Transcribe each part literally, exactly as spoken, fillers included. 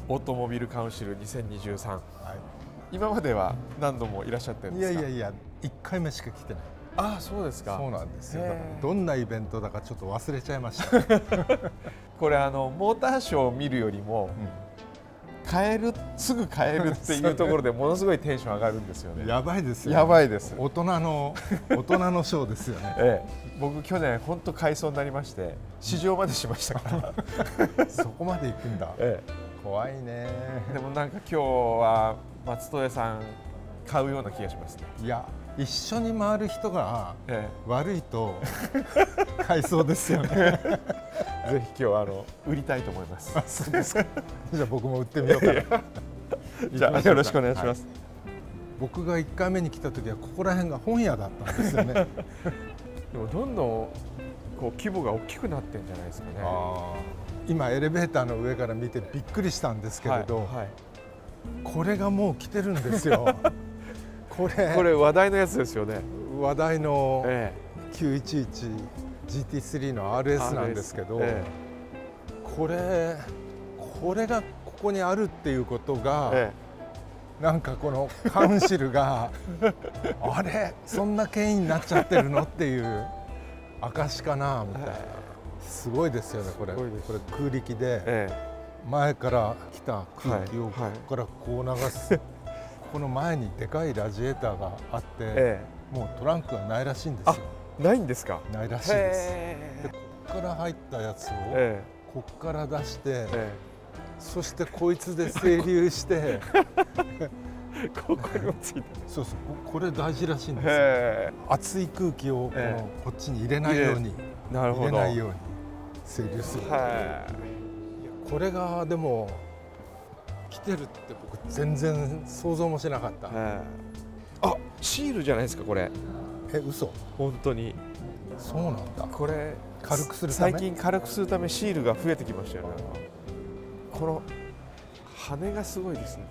オートモビルカウンシルにせんにじゅうさん、 はい、 今までは何度もいらっしゃってるんですか？ いやいやいや、いっかいめしか来てない。 ああ、そうですか。 そうなんですよ。だからどんなイベントだかちょっと忘れちゃいました。 これあのモーターショーを見るよりも、うん、買えるすぐ買えるっていうところでものすごいテンション上がるんですよね。 やばいですよ、ね。 やばいです。 大人の大人のショーですよね。 ええ、僕去年本当買いそうになりまして試乗までしましたから。 そこまで行くんだ。ええ、怖いね。 でもなんか今日は松任谷さん買うような気がしますね。 いや、一緒に回る人が悪いと買いそうですよね。ぜひ今日はあの売りたいと思います。 そうですか。じゃあ僕も売ってみようかな。 じゃあよろしくお願いします。はい、 僕がいっかいめに来た時はここら辺が本屋だったんですよね。でもどんどんこう規模が大きくなってんじゃないですかね。 あ、今エレベーターの上から見てびっくりしたんですけれど、はいはい、これがもう来てるんですよ。これこれ話題のやつですよね。 話題の きゅういちいちジーティースリー の アールエス なんですけど、ええ、これこれがここにあるっていうことが、ええ、なんかこのカウンシルがあれそんな権威になっちゃってるのっていう証かなみたいな。すごいですよねこれ。これ空力で、ええ、前から来た空気をここからこう流す、はいはい、この前にでかいラジエーターがあって、ええ、もうトランクがないらしいんですよ。 ないんですか？ ないらしいです。でここから入ったやつを、ええ、ここから出して、ええ、そしてこいつで整流してここにもついてる。 そうそう、これ大事らしいんですよ。熱い空気をこのこっちに入れないように、 なるほど、 入れないように整流する。これがでも来てるって僕全然想像もしなかった。 あ、シールじゃないですかこれ。 え、嘘？ 本当に。 そうなんだ。 これ軽くするため。 最近軽くするためシールが増えてきましたよね。この羽がすごいですね。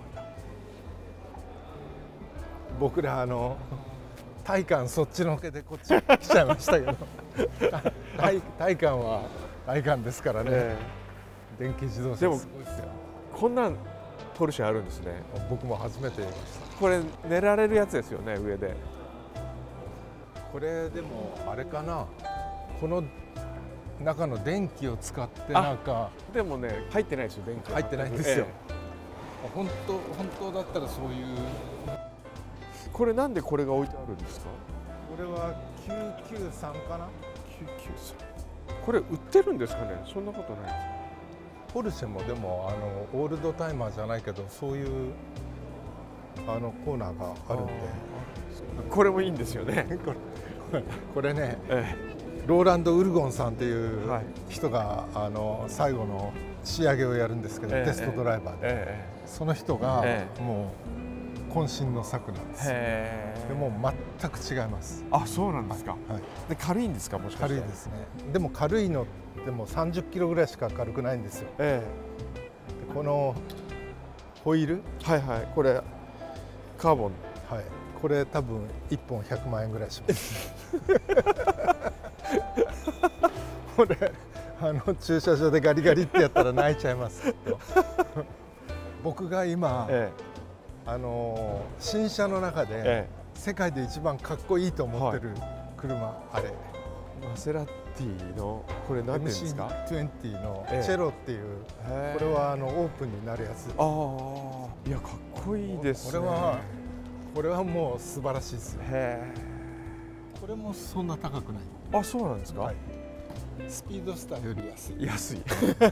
僕らあの体感そっちのけでこっち来ちゃいましたけど体, 体感は体感ですからね、えー、電気自動車すごいですよ。 こんなんポルシェあるんですね。 僕も初めて見ました。 これ寝られるやつですよね上で。 これでもあれかな、この中の電気を使ってなんか。 でもね入ってないですよ電気。 入ってないんですよ、ええ、本当本当だったらそういう。 これなんでこれが置いてあるんですか？ これはきゅうきゅうさんかな。 きゅうきゅうさん。これ売ってるんですかね？そんなことないですか？ ポルシェもでもあのオールドタイマーじゃないけどそういうあのコーナーがあるんで。 これもいいんですよね。 これこれね、ええ、ローランド・ウルゴンさんっていう人が、はい、あの最後の仕上げをやるんですけど、ええ、テストドライバーで、ええ、その人が、ええ、もう渾身の作なんです。でも全く違います。 あ、そうなんですか。はい、で軽いんですか？もしかして。 軽いですね。でも軽いのでもさんじゅっキロぐらいしか軽くないんですよ。ええ、このホイール、 はいはい、これカーボン、 はい、これ多分いっぽんひゃくまんえんぐらいします。これあの駐車場でガリガリってやったら泣いちゃいますと。僕が今、ええ、あの新車の中で、ええ、世界で一番かっこいいと思ってる車、はい、あれマセラティのこれ何ていうんですか？ エムシーにじゅう のチェロっていう、ええ、これはあのオープンになるやつ。 ああ、いやかっこいいですね。 これはこれはもう素晴らしいですよ。へー、これもそんな高くない。 あ、そうなんですか。はい、 スピードスターより安い。 安い。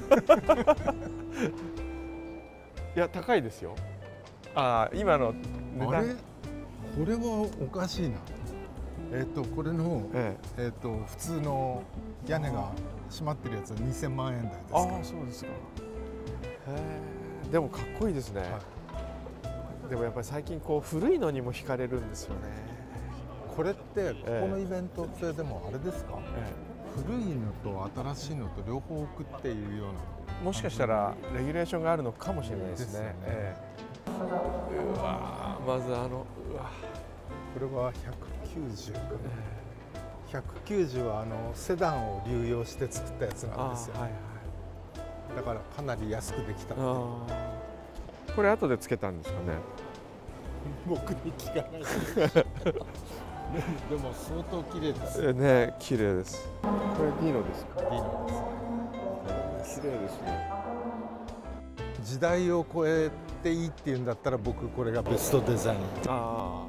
いや高いですよ。ああ、今の値段。あれ、 これはおかしいな。えっ、ー、とこれの、えええー、と普通の屋根が閉まってるやつはにせんまんえん台ですか。 ああ、そうですか。へえ、でもかっこいいですね。はい、でもやっぱり最近こう古いのにも惹かれるんですよね。 これってここのイベントってでもあれですか、ええ、古いのと新しいのと両方置くっていうような、 もしかしたらレギュレーションがあるのかもしれないですね。ですよね。ええ、うわ、まずあの、うわ、 これはひゃくきゅうじゅうかな、ええ、ひゃくきゅうじゅうはあのセダンを流用して作ったやつなんですよ。はいはい、だからかなり安くできたので。 これ後でつけたんですかね。 僕に聞かないででも相当綺麗ですね。綺麗です。これディーノですか。 ディーノです。 綺麗ですね。 時代を超えていいっていうんだったら僕これがベストデザイン。 あ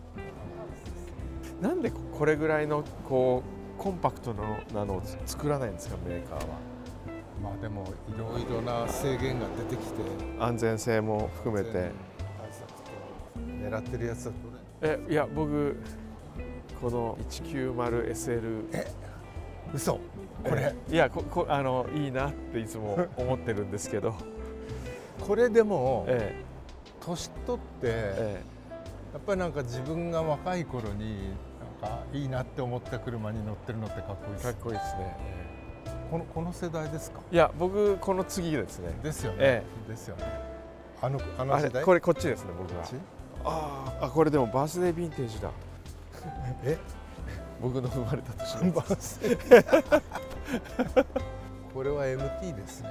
あ。なんでこれぐらいのこうコンパクトなのを作らないんですか、メーカーは。 まあでもいろいろな制限が出てきて、 安全性も含めて対策と狙ってるやつはどれ。えいや僕この いちきゅうまるエスエル。 え嘘これ。 いやここあのいいなっていつも思ってるんですけどこれでも、 ええ、 年取って、ええ、やっぱりなんか自分が若い頃になんかいいなって思った車に乗ってるのってかっこいいです。 かっこいいですね。 このこの世代ですか。 いや僕この次ですね。 ですよね、 ええ、ですよね。あのあの世代。 これこっちですね僕は。ああこれでもバースデーヴィンテージだ。 え僕の生まれた年のバースデーこれは エムティー ですね。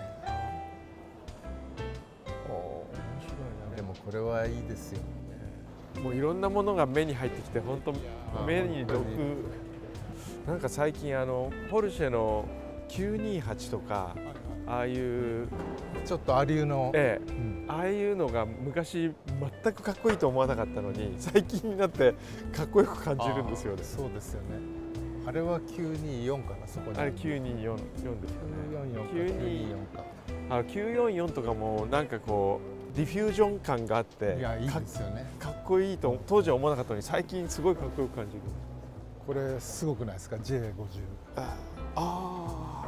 お面白いな。 でもこれはいいですよ。 もういろんなものが目に入ってきて本当目に毒。なんか最近あのポルシェのきゅうにーはちとかああいうちょっとアリューの、 ええ、うん、ああいうのが昔全くかっこいいと思わなかったのに最近になってかっこよく感じるんですよね。 そうですよね。あれはきゅうにーよんかな、そこに。 あれきゅうにーよんですよね。 きゅうにーよんか。 あのきゅうよんよんとかもなんかこうディフュージョン感があって、 いやいいですよね。 かっこいいと当時は思わなかったのに最近すごいかっこよく感じる。 これすごくないですか ジェイごじゅう。 ああ。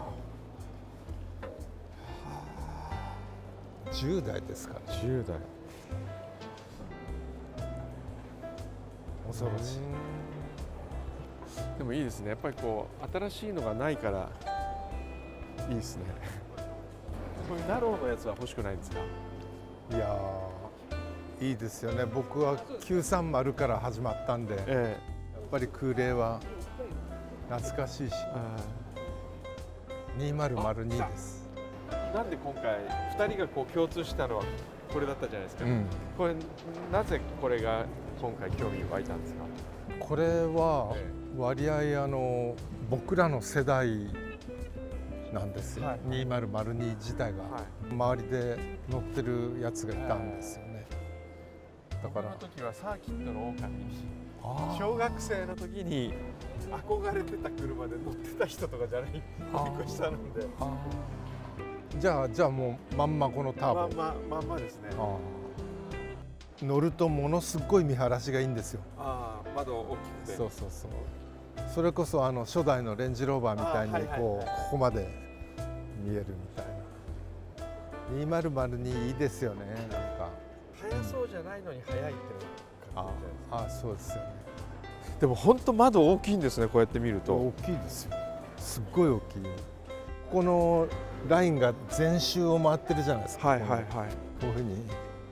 じゅうだいですから。 じゅうだい。 恐ろしい。 でもいいですね。やっぱりこう新しいのがないからいいですね。こういうナローのやつは欲しくないんですか。 いやいいですよね。僕はきゅうさんまるから始まったんで、ええ、やっぱり空冷は懐かしいし、にせんにです。 なんで今回ふたりがこう共通したのはこれだったじゃないですか。うん、これなぜこれが今回興味湧いたんですか。 これは割合あの僕らの世代なんですよ。はい、にせんに自体が、はい、周りで乗ってるやつがいたんですよね。 だからこの時はサーキットの狼小学生の時に憧れてた車で乗ってた人とかじゃないびっくりしたので。 じゃあじゃあもうまんまこのターボ。 まんままんまですね。 乗るとものすごい見晴らしがいいんですよ。 ああ窓大きくて。 そうそうそう。それこそあの初代のレンジローバーみたいにこうここまで見えるみたいな。にせんにいいですよね。なんか速そうじゃないのに速いってのがかっこいいじゃないですか。 ああそうですよね。 でも本当窓大きいんですね。こうやって見ると大きいですよ。すっごい大きい。このラインが全周を回ってるじゃないですか。 はいはいはい。 こういうふうに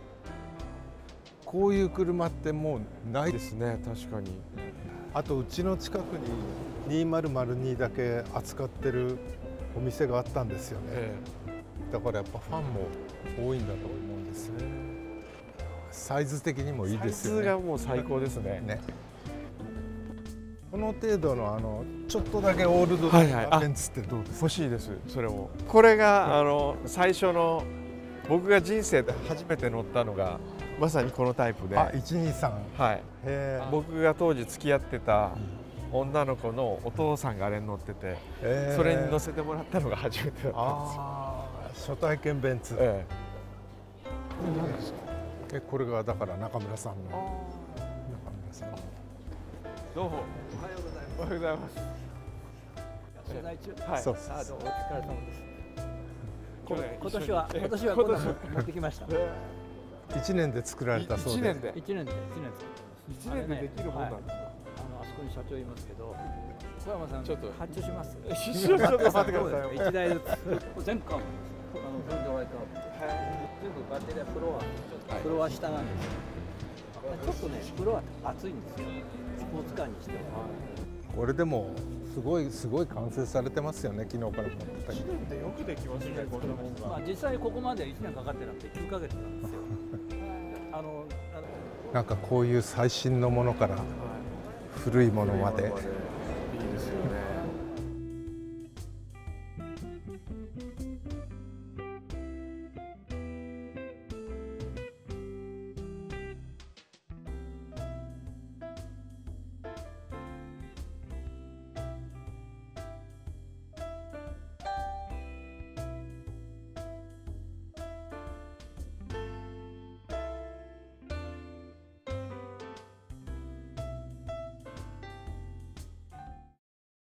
こういう車ってもうないですね。確かに。 あとうちの近くににせんにだけ扱ってるお店があったんですよね。ええ、だからやっぱファンも多いんだと思うんですよね。サイズ的にもいいですよね。 サイズがもう最高ですね。 ね。この程度のあのちょっとだけオールドなベンツってどうですか。 欲しいです。それも。これがあの最初の僕が人生で初めて乗ったのがまさにこのタイプで。 あ、いちにさん。 はい。僕が当時付き合ってた女の子のお父さんがあれに乗ってて、それに乗せてもらったのが初めてだったんですよ。 ああ、初体験ベンツ。ええ、これ何ですか。え、これがだから中村さんの。中村さんの。 どうも。おはようございます。 取材中。 はい。そうです。 あ、どうもお疲れ様です。今年は今年はこんなの持ってきました。 一年で作られたそうで。 一年で。 一年で一年でできるもんなんですか。 あのあそこに社長いますけど、小山さんちょっと発注します。 ちょっと待ってください。 一台ずつ全部買うんです。あのフルドライカー。全部バッテリーフロアフロア下なんですよ。ちょっとねフロア厚いんですよ。スポーツカーにしては。 これでもすごいすごい完成されてますよね、昨日から思ってたけど。 いちねんでよくできますね、こんなもんが。 まあ実際ここまでいちねんかかってなくてきゅうかげつなんですよ。あのあのなんかこういう最新のものから古いものまで。 いいですよね。